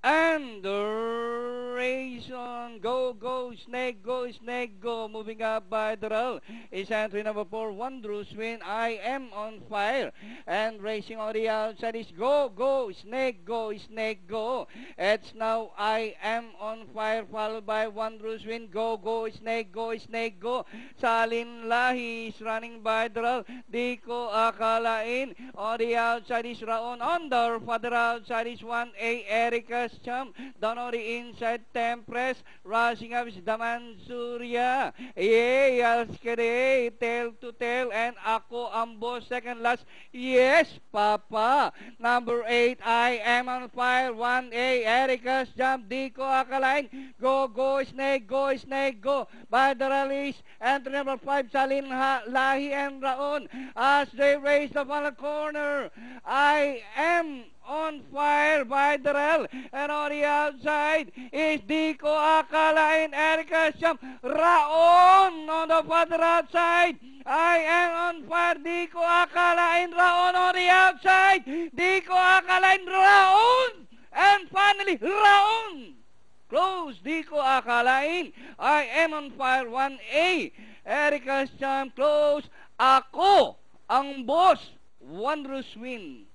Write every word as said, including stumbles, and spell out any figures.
And the race on. Go, go, snake, go, snake, go. Moving up by the row is entry number four, Wondrous Win. I am on fire. And racing on the outside is go, go, snake, go, snake, go. It's now I am on fire, followed by Wondrous Win. Go, go, snake, go, snake, go. Salin Lahi is running by the row. Di ko akalain. On the outside is Raon. On the further outside is one A, Erica's Champ. Down on the inside, Tempress. Rushing up is Daman Surya. Yay, Alskere, tail to tail. And Ako Ambo, second last. Yes, Papa. Number eight, I am on fire. one A, Erica's Jump. Di ko akalain. Go, go, snake, go, snake, go. By the release. Entry number five, Salin Lahi and Raon. As they race the final corner, I am on fire by the rail, and on the outside is Di ko akalain, Erica's Jump. Raon on the further outside. I am on fire. Di ko akalain, Raon on the outside. Di ko akalain, Raon. And finally, Raon. Close. Di ko akalain. I am on fire. one A. Erica's Jump. Close. Ako ang boss. Wondrous Win.